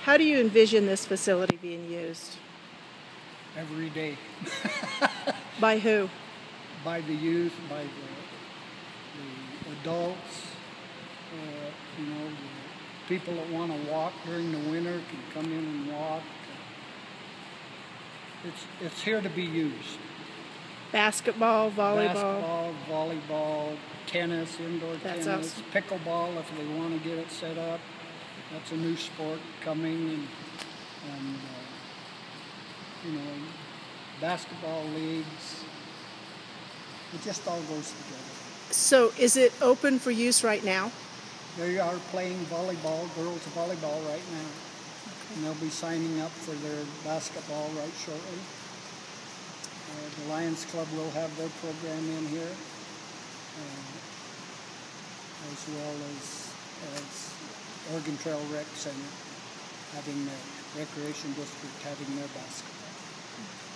How do you envision this facility being used? Every day. By who? By the youth, by the adults, you know, the people that want to walk during the winter can come in and walk. It's here to be used. Basketball, volleyball? Volleyball, tennis, indoor That's tennis, awesome. pickleball if they want to get it set up. That's a new sport coming, and you know, basketball leagues. It just all goes together. So is it open for use right now? They are playing volleyball, girls volleyball right now. And they'll be signing up for their basketball right shortly. The Lions Club will have their program in here, as well as Oregon Trail Rec Center having their recreation district having their basketball.